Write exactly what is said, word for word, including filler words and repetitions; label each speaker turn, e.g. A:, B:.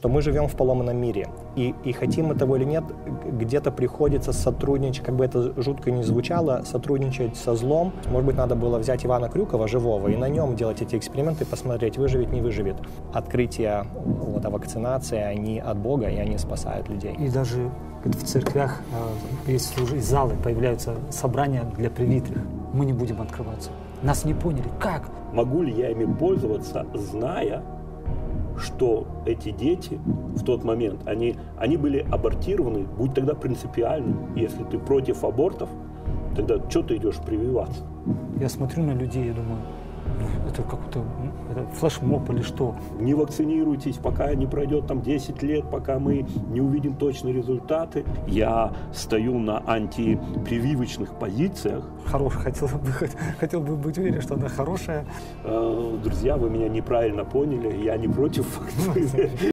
A: То мы живем в поломанном мире, и, и хотим мы того или нет, где-то приходится сотрудничать, как бы это жутко ни звучало, сотрудничать со злом. Может быть, надо было взять Ивана Крюкова живого и на нем делать эти эксперименты, посмотреть, выживет, не выживет. Открытия, вот, о вакцинации, они от Бога, и они спасают людей.
B: И даже в церквях э, есть залы, появляются собрания для привитых. Мы не будем открываться. Нас не поняли. Как?
C: Могу ли я ими пользоваться, зная, что эти дети в тот момент, они, они были абортированы, будь тогда принципиальным. Если ты против абортов, тогда что ты идешь прививаться?
B: Я смотрю на людей и думаю, ну, это какой-то это флешмоб или что?
C: Не вакцинируйтесь, пока не пройдет там десять лет, пока мы не увидим точные результаты. Я стою на антипрививочных позициях.
B: Хорош, хотел бы, хотел бы быть уверен, что она хорошая.
C: Друзья, вы меня неправильно поняли, я не против вакцины.